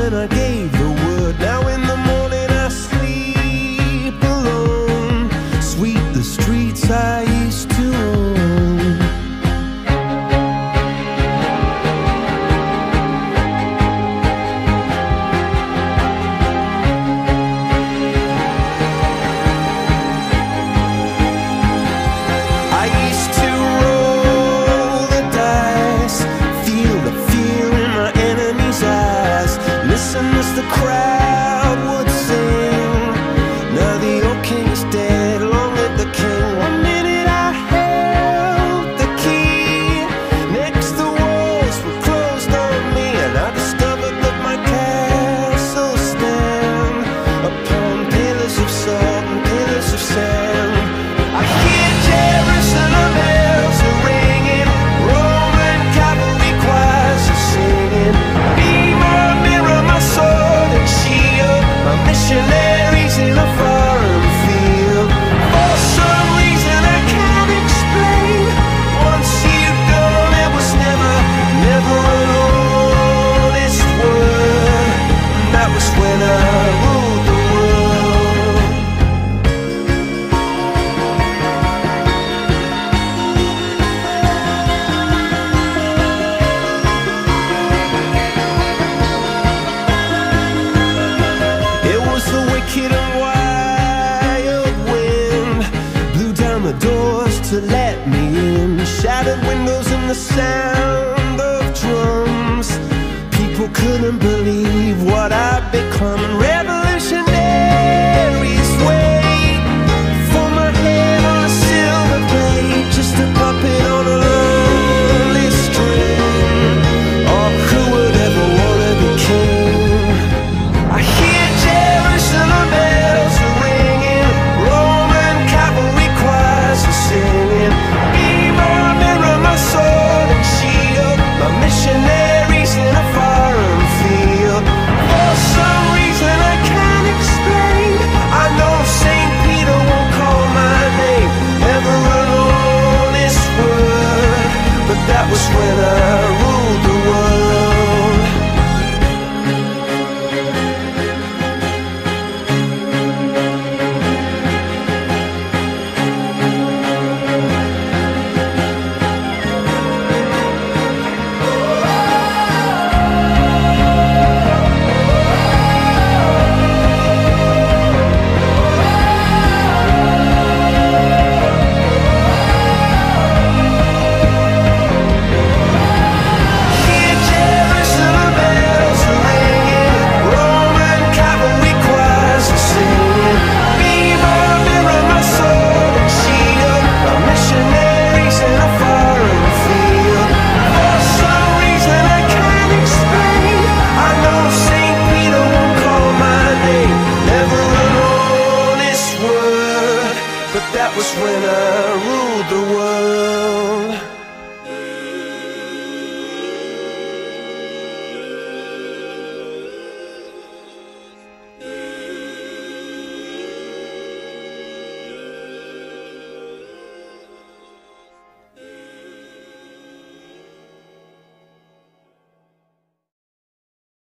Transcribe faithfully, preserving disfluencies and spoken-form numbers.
when I gave the word. Now in the morning I sleep alone. Sweep the streets I used to own. I used to roll the dice, feel the fear in my enemy's eyes, listen as the crowd would sing. Now the old king is dead, long live the king. One minute I held the key, next the walls were closed on me, and I discovered that my castle stand upon pillars of salt and pillars of sand. I hear Jerusalem bells are ringing, Roman cavalry choirs are singing. Be my mirror, my sword and shield, my missionaries in a foreign field. For some reason I can't explain, once you've gone it was never, never an honest word. And that was when I ruled the world. It was the wicked and wild wind, blew down the doors to let me in, shattered windows and the sound